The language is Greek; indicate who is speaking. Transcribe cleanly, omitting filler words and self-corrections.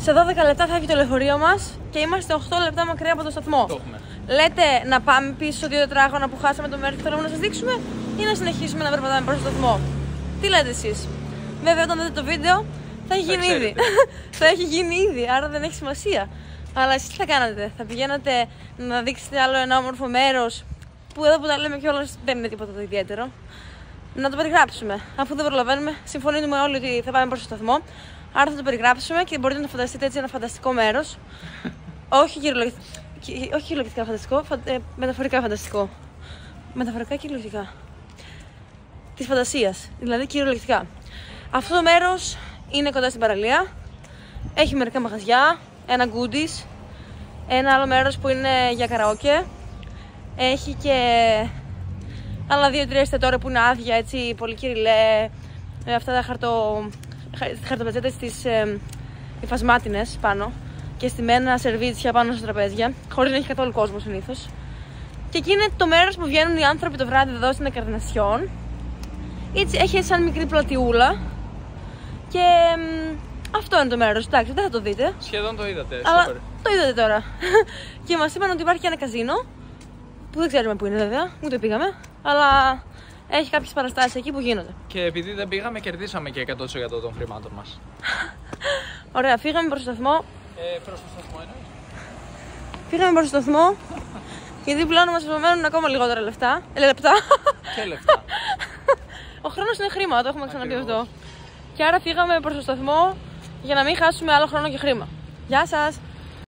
Speaker 1: Σε 12 λεπτά θα έχει το λεωφορείο μας και είμαστε 8 λεπτά μακριά από το σταθμό. Λέτε να πάμε πίσω στο 2 τετράγωνα που χάσαμε το μέρος που θέλουμε να σας δείξουμε ή να συνεχίσουμε να περπατάμε προς το σταθμό? Τι λέτε εσείς? Βέβαια, όταν δείτε το βίντεο θα έχει γίνει ήδη. Θα έχει γίνει ήδη, άρα δεν έχει σημασία. Αλλά εσείς τι θα κάνατε? Θα πηγαίνατε να δείξετε άλλο ένα όμορφο μέρος που εδώ που τα λέμε κιόλας δεν είναι τίποτα το ιδιαίτερο? Να το περιγράψουμε. Αφού δεν προλαβαίνουμε, συμφωνούμε όλοι ότι θα πάμε προς το σταθμό. Άρα θα το περιγράψουμε και μπορείτε να φανταστείτε έτσι ένα φανταστικό μέρος. Όχι κυριολεκτικά φανταστικό, μεταφορικά φανταστικό. Μεταφορικά και λογικά. Της φαντασίας, δηλαδή κυριολεκτικά. Αυτό το μέρος είναι κοντά στην παραλία. Έχει μερικά μαγαζιά, ένα goodies, ένα άλλο μέρος που είναι για καραόκε. Έχει και άλλα 2-3 εστιατόρια που είναι άδεια, έτσι, πολύ κυριλέ. Αυτά τα χαρτοπετσέτες στις υφασμάτινες πάνω και στημένα σερβίτσια πάνω στα τραπέζια, χωρίς να έχει καθόλου κόσμο συνήθως. Και εκεί είναι το μέρος που βγαίνουν οι άνθρωποι το βράδυ εδώ στην Ακαρνασιόν. Έτσι, έχει σαν μικρή πλατιούλα και αυτό είναι το μέρος. Εντάξει, δεν θα το δείτε.
Speaker 2: Σχεδόν το είδατε.
Speaker 1: Αλλά το είδατε τώρα. Και μας είπαν ότι υπάρχει και ένα καζίνο που δεν ξέρουμε που είναι βέβαια, ούτε πήγαμε, αλλά έχει κάποιες παραστάσεις εκεί που γίνονται.
Speaker 2: Και επειδή δεν πήγαμε, κερδίσαμε και 100% των χρημάτων μας.
Speaker 1: Ωραία, φύγαμε προς το σταθμό.
Speaker 2: Προς το σταθμό εννοείς?
Speaker 1: Φύγαμε προς το σταθμό, γιατί πλέον μας απομένουν ακόμα λιγότερα λεπτά.
Speaker 2: Και λεφτά.
Speaker 1: Ο χρόνος είναι χρήμα, το έχουμε ξαναπεί αυτό. Και άρα φύγαμε προς το σταθμό για να μην χάσουμε άλλο χρόνο και χρήμα. Γεια σας!